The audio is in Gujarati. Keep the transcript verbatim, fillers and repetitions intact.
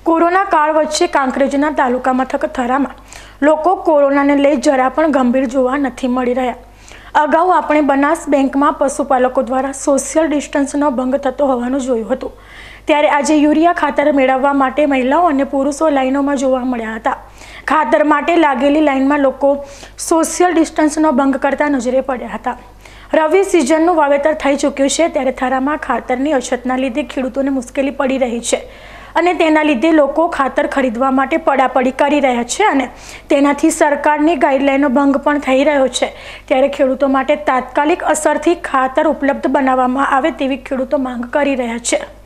કોરોના કાળ વચ્ચે કાંકરેજના તાલુકા મથક થરામાં લોકો કોરોનાને લઈ જરા પણ ગંભીર જોવા નથી મળી રહ્યા। અગાઉ આપણે બનાસ બેંકમાં પશુપાલકો દ્વારા સોશિયલ ડિસ્ટન્સનો ભંગ થતો હોવાનું જોયું હતું, ત્યારે આજે યુરિયા ખાતર મેળવવા માટે મહિલાઓ અને પુરુષો લાઈનોમાં જોવા મળ્યા હતા। ખાતર માટે લાગેલી લાઈનમાં લોકો સોશિયલ ડિસ્ટન્સનો ભંગ કરતા નજરે પડ્યા હતા। રવિ સિઝનનું વાવેતર થઈ ચૂક્યું છે, ત્યારે થરામાં ખાતરની અછતના લીધે ખેડૂતોને મુશ્કેલી પડી રહી છે અને તેના લીધે લોકો ખાતર ખરીદવા માટે પડાપડી કરી રહ્યા છે અને તેનાથી સરકારની ગાઈડલાઈનનો ભંગ પણ થઈ રહ્યો છે। ત્યારે ખેડૂતો માટે તાત્કાલિક અસરથી ખાતર ઉપલબ્ધ બનાવવામાં આવે તેવી ખેડૂતો માંગ કરી રહ્યા છે।